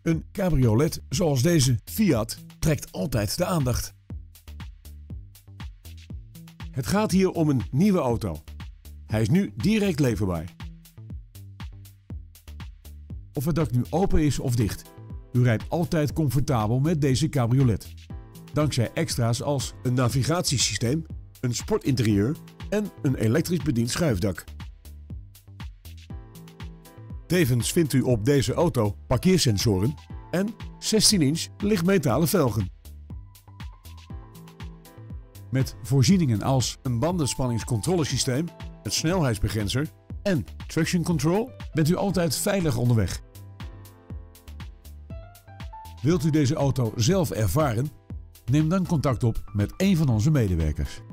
Een cabriolet zoals deze Fiat trekt altijd de aandacht. Het gaat hier om een nieuwe auto. Hij is nu direct leverbaar. Of het dak nu open is of dicht, u rijdt altijd comfortabel met deze cabriolet. Dankzij extra's als een navigatiesysteem, een sportinterieur en een elektrisch bediend schuifdak. Tevens vindt u op deze auto parkeersensoren en 16-inch lichtmetalen velgen. Met voorzieningen als een bandenspanningscontrolesysteem, een snelheidsbegrenzer en traction control bent u altijd veilig onderweg. Wilt u deze auto zelf ervaren? Neem dan contact op met een van onze medewerkers.